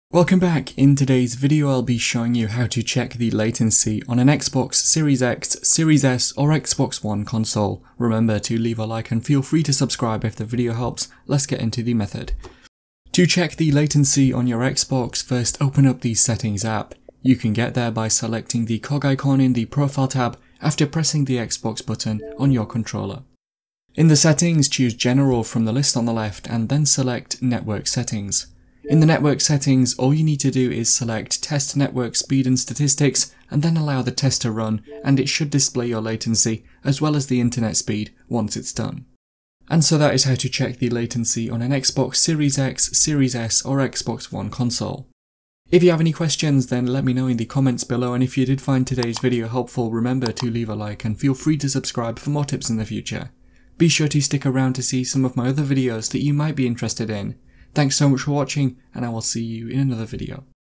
Welcome back. In today's video I'll be showing you how to check the latency on an Xbox Series X, Series S or Xbox One console. Remember to leave a like and feel free to subscribe if the video helps. Let's get into the method. To check the latency on your Xbox, first open up the Settings app. You can get there by selecting the cog icon in the Profile tab after pressing the Xbox button on your controller. In the settings, choose General from the list on the left and then select Network Settings. In the network settings, all you need to do is select Test Network Speed and Statistics and then allow the test to run, and it should display your latency as well as the internet speed once it's done. And so that is how to check the latency on an Xbox Series X, Series S or Xbox One console. If you have any questions, then let me know in the comments below, and if you did find today's video helpful, remember to leave a like and feel free to subscribe for more tips in the future. Be sure to stick around to see some of my other videos that you might be interested in. Thanks so much for watching, and I will see you in another video.